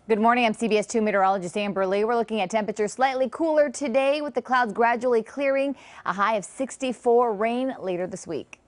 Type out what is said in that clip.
Good morning. I'm CBS 2 meteorologist Amber Lee. We're looking at temperatures slightly cooler today with the clouds gradually clearing. A high of 64, rain later this week.